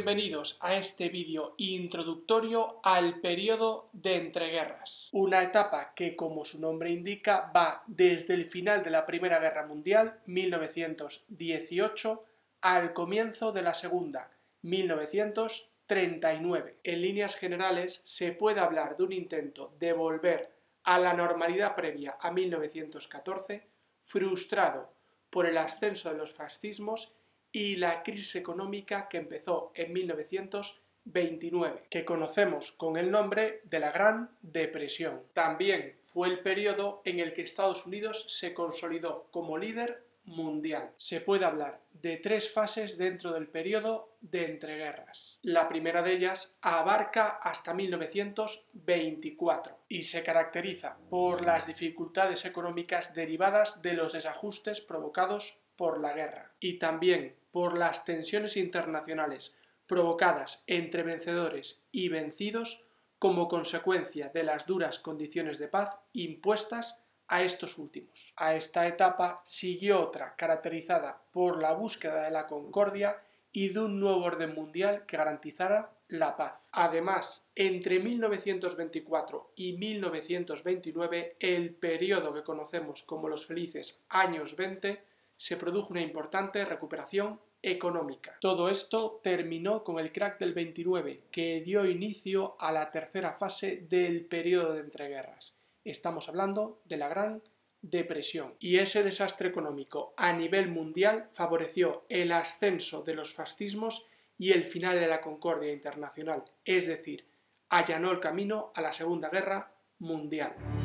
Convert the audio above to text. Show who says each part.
Speaker 1: Bienvenidos a este vídeo introductorio al periodo de entreguerras. Una etapa que, como su nombre indica, va desde el final de la Primera Guerra Mundial, 1918, al comienzo de la Segunda, 1939. En líneas generales, se puede hablar de un intento de volver a la normalidad previa a 1914, frustrado por el ascenso de los fascismos y la crisis económica que empezó en 1929, que conocemos con el nombre de la Gran Depresión. También fue el periodo en el que Estados Unidos se consolidó como líder mundial. Se puede hablar de tres fases dentro del periodo de entreguerras. La primera de ellas abarca hasta 1924 y se caracteriza por las dificultades económicas derivadas de los desajustes provocados por la guerra y también por las tensiones internacionales provocadas entre vencedores y vencidos como consecuencia de las duras condiciones de paz impuestas a estos últimos. A esta etapa siguió otra caracterizada por la búsqueda de la concordia y de un nuevo orden mundial que garantizara la paz. Además, entre 1924 y 1929, el periodo que conocemos como los felices años 20, se produjo una importante recuperación económica. Todo esto terminó con el crack del 29, que dio inicio a la tercera fase del periodo de entreguerras. Estamos hablando de la Gran Depresión. Y ese desastre económico a nivel mundial favoreció el ascenso de los fascismos y el final de la concordia internacional, es decir, allanó el camino a la Segunda Guerra Mundial.